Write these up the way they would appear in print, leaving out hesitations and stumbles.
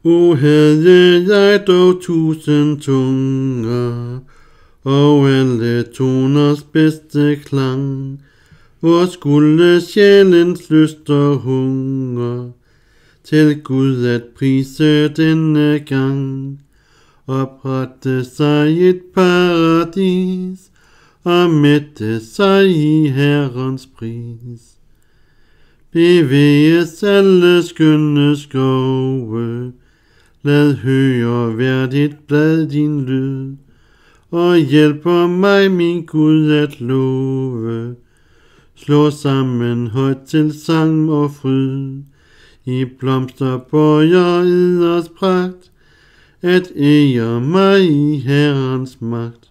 Havde jeg dog 1000 tunger, og alle toners bedste klang, hvor skulle sjælens lyst og hunger til Gud at prise denne gang, oprette sig et paradis og mætte sig i Herrens pris. Bevæges alle skønne skove, lad høre hvert et blad din lyd, og hjælper mig min Gud at love. Slå sammen højt til sang og fryd, i blomster bøjer eders pragt, at ære mig i Herrens magt.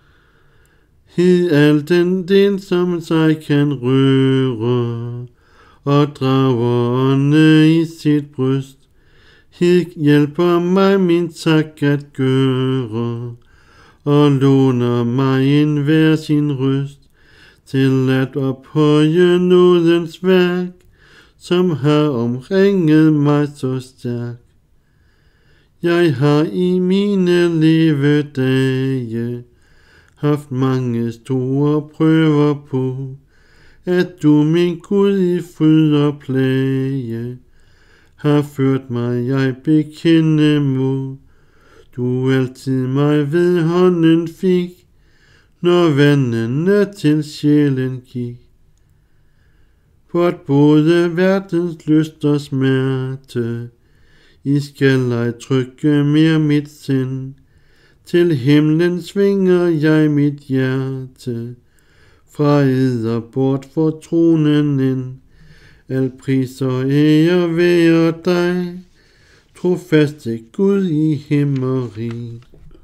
Hid al den del, som sig kan røre, og drager ånde i sit bryst. Hid hjælper mig min tak at gøre, og låner mig en hver sin røst, til at ophøje nådens værk, som har omringet mig så stærk. Jeg har i mine levedage haft mange store prøver på, at du, min Gud, i fryd og plage har ført mig, jeg bekende må. Du altid mig ved hånden fik, når vandene til sjælen gik. For at både verdens lyst og smerte, I skal ej trykke mere mit sind. Til himlen svinger jeg mit hjerte, fra eder bort for tronen ind. Al pris og ære være dig, trofaste Gud i himmeri.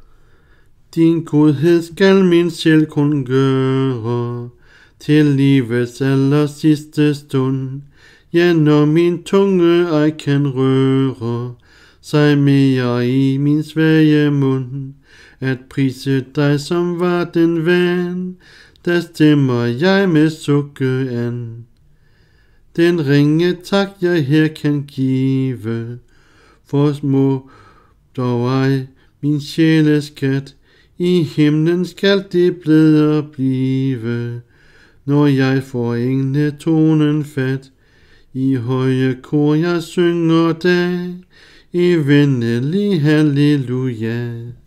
Din godhed skal min sjæl kun gøre, til livets aller sidste stund. Ja, når min tunge ej kan røre sig mere i min svage mund, at prise dig, som var den van, der stemmer jeg med sukke an. Den ringe tak, jeg her kan give, for små dog ej min sjæleskat, i himlen skal det bedre blive, når jeg får engle tonen fat. I høje kor jeg synger dag, i venlig halleluja.